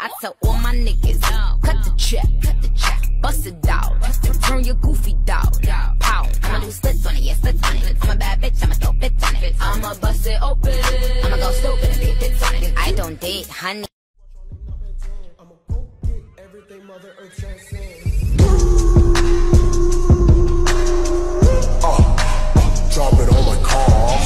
I tell all my niggas, cut the check, bust it out, turn your goofy dog, pow. I'ma do splits on it, yeah, splits on it. I'm a bad bitch, I'ma throw fits on it. I'ma bust it open, I'ma go stupid and get fits on it. I don't date, honey. I'ma go get everything Mother Earth transcends. Drop it on my car.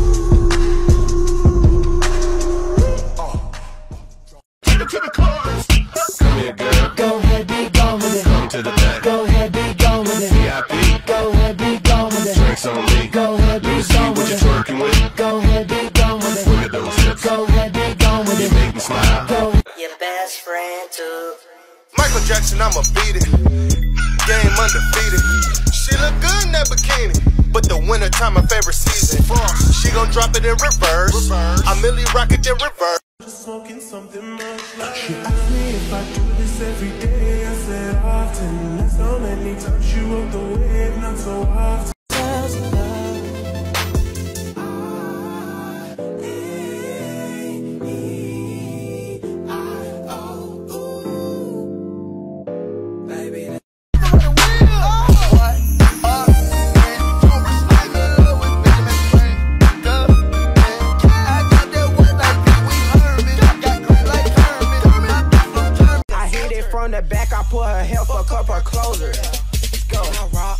Take it to the cars. Come here, girl. Go ahead, be gone with it. Come to the back. Go ahead, be gone with it. VIP. Go ahead, be gone with it. Drinks on me. Go ahead, be Lucy, gone what with you it. twerking with? Go ahead, be gone with it. Look at those hips. Go ahead, be gone with You it. make me smile. Go. Your best friend too. Michael Jackson, I'ma beat it. Game undefeated. She look good in that bikini, but the winter time my favorite season. She gon' drop it in reverse. I Millie rock it in reverse. Just smoking something much like. She asked me if I do this every day. I said often. That's how many times you rode the wave, not so often. From the back, I put her hair for a cup her closer. Let's go. Rock,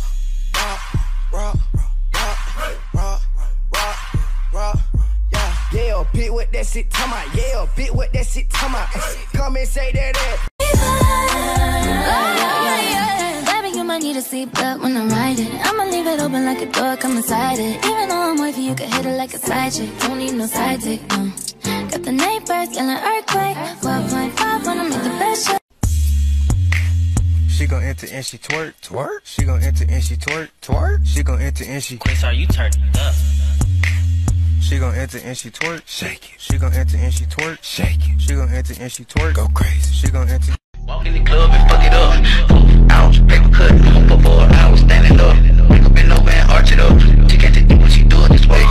yeah. Yeah, bit with that shit, come on. Yeah, bit with that shit, come on. Come and say that. Baby, you might need a seatbelt when I'm riding. I'ma leave it open like a door, come inside it. Even though I'm wifey, you can hit it like a side chick. Don't need no side dick, no. Got the neighbors yelling earthquake. 12.5 when I make the best shit. She gon' enter and she twerk. She gon' enter and she twerk. She gon' enter and she. Chris, are you turned up? She gon' enter and she twerk. Shake it. She gon' enter and she twerk. Shake it. She gon' enter and she twerk. Go crazy. She gon' enter. Walk in the club and fuck it up. Ouch, paper cut. For 4 hours standing up. Wake up and over and arch it up. She can't take what she do it this way.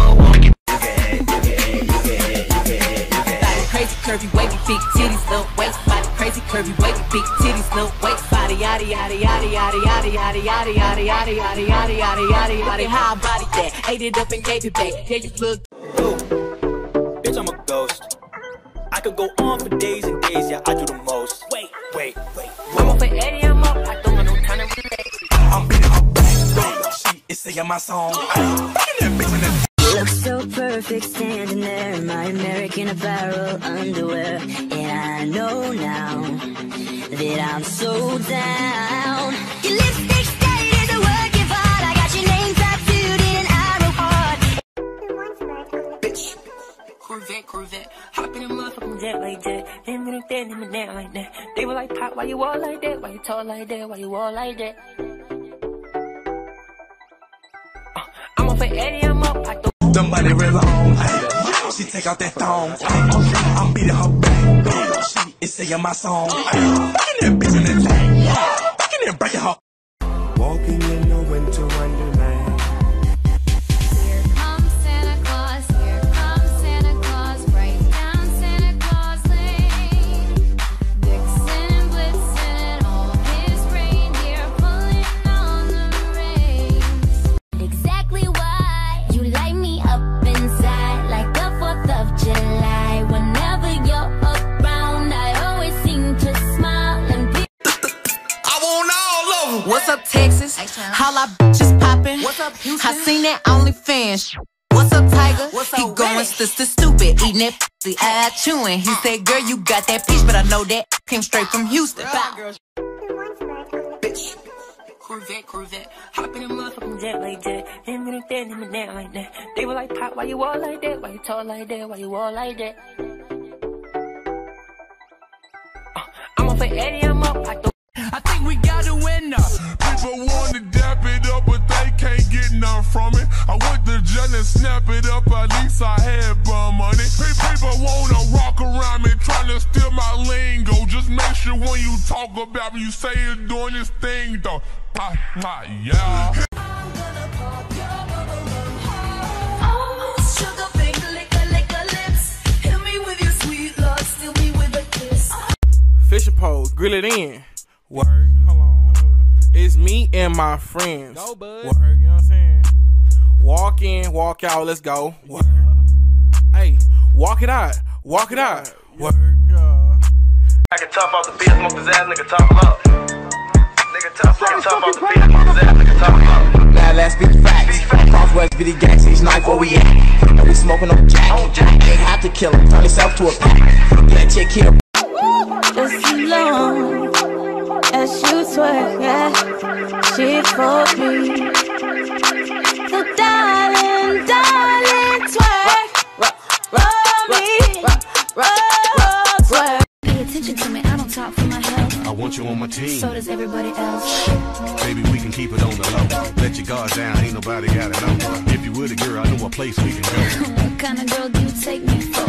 Crazy curvy wavy big titties, little waist body. Crazy curvy wavy big titties, little waist body. Yada yada yada yada yada yada yada yada yada yada yada yada yada yada. How I body that? Ate it up and gave it back. Yeah, you look. Bitch, I'm a ghost. I could go on for days and days. Yeah, I do the most. Wait. I'm up for Eddie, I'm up. I don't want no time to relax. I'm beating her back. She is singing my song. You look so perfect standing there in my American Apparel underwear. And I know now that I'm so down. Your lipstick stain is a work of art. I got your name tattooed in an arrow heart. Bitch. Corvette. Hop in a motherfucking jet like that. Them in the down like that. They were like, Pop, why you all like that? Why you tall like that? Why you all like that? I'm up for Eddie, I'm up. I don't. Somebody real long. She take out that thong. I'm beating her back. She is singing my song. Fucking that bitch in the tank. Fucking that breaking her. Walking in the winter wonderland. Here comes Santa Claus, here comes Santa Claus, right down Santa Claus Lane. Vixen, Blitzen, all his reindeer pulling on the reins. Exactly why you light me up inside like the 4th of July. Whenever you're around, I always seem to smile and be. I want all of them. What's up, Texas? Holla, bitches poppin'. What's up, Houston? I seen that OnlyFans. What's up, Tiger? He going stupid, eating that pussy, eye chewing. He said, girl, you got that peach, but I know that came straight from Houston. Bitch. Corvette. Hop in a motherfucking jet like that. Them in the down like that. They were like, Pop, why you all like that? Why you tall like that? Why you all like that? I'm up for Eddie, I'm up. I think we got a winner. People want to dap it up, but they can't get none from it. I went to jail and snap it up, at least I had bum money. People want to rock around me, trying to steal my lingo. Just make sure when you talk about me, you say it's doing this thing, though. Yeah. Sugar, lick her lips. Hit me with your sweet love, steal me with a kiss. reel it in. Word, hold on. It's me and my friends. Go, bud. Word, you know what I'm saying? Walk in, walk out, let's go. Word. Hey, walk it out. Walk it out. Word. I can tough off the beat, smoke his ass, nigga talk up. Nigga tough off the beat, smoke his ass, nigga talk up. Now let's speak facts. Crosswest video gang, stage knife, where we at? We smoking on Jack. Ain't have to kill him, turn yourself to a pack. Get chick here. Just alone as you twerk, yeah. She for me. So darling, darling, twerk. Roll me, roll, twerk. Pay attention to me, I don't talk for my health. I want you on my team. So does everybody else. Baby, we can keep it on the low. Let your guard down, ain't nobody got it know. If you were the girl, I know a place we can go. What kind of girl do you take me for?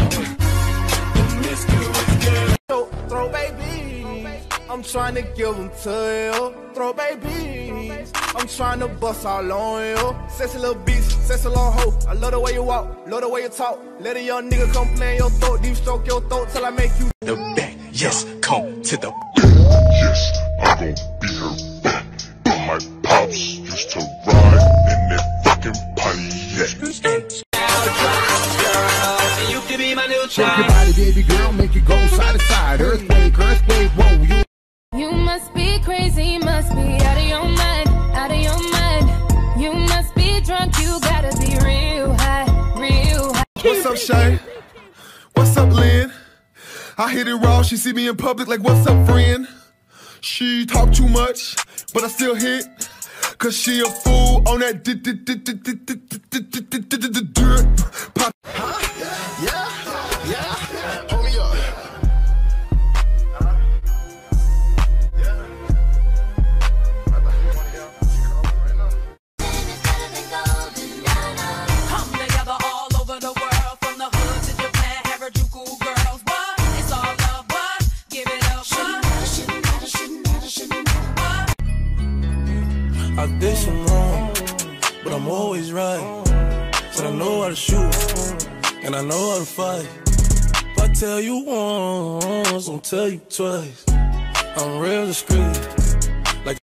Throw babies, I'm trying to give them to you. Throw babies, I'm trying to bust all on you. Sexy little bitch, sexy little hoe. I love the way you walk, love the way you talk. Let a young nigga come play in your throat, deep stroke your throat till I make you The back, yes, come to the Yes, I gon' be her back. My pops used to ride in that fucking Pontiac. You can be my new Shake your body, baby girl, make it go side to side. Earthquake, whoa, You must be crazy, must be out of your mind, out of your mind. You must be drunk, you gotta be real high, real high. What's up, Shay? What's up, Lynn? I hit it raw, she see me in public like, what's up, friend? She talk too much, but I still hit. Cause she a fool on that pop. Yeah, hold me up. Come together all over the world, from the hood to Japan, Harajuku girls. What? It's all love, what? Give it up, what? I did some wrong, but I'm always right. Said I know how to shoot, and I know how to fight. If I tell you once, I'll tell you twice. I'm real discreet. Like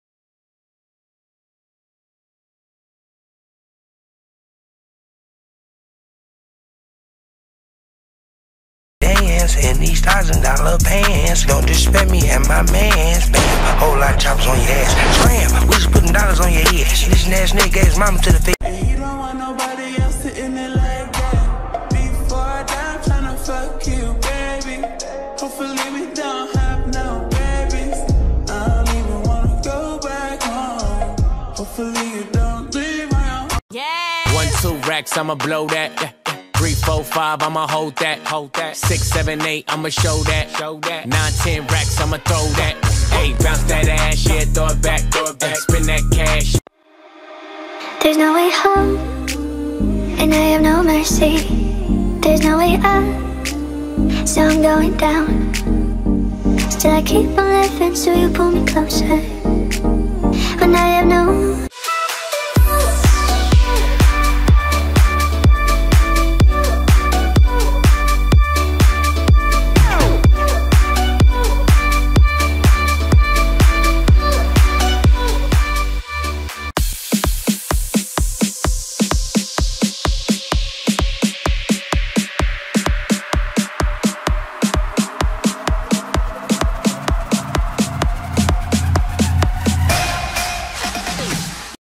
in these $1,000 pants. Don't disrespect me and my mans. Bam, a whole lot of choppers on your ass. Scram, we just putting dollars on your head. This ass nigga gave his mama to the face. And you don't want nobody else to end it like that. Before I die, I'm tryna fuck you, baby. Hopefully we don't have no babies. I don't even wanna go back home. Hopefully you don't leave my home. Yeah. 1, 2 racks, I'ma blow that. 3, 4, 5, I'ma hold that. 6, 7, 8, I'ma show that. 9, 10 racks, I'ma throw that. Hey, bounce that ass, yeah, throw it back. Spin that cash. There's no way home, and I have no mercy. There's no way up, so I'm going down. Still I keep on living, so you pull me closer. When I have no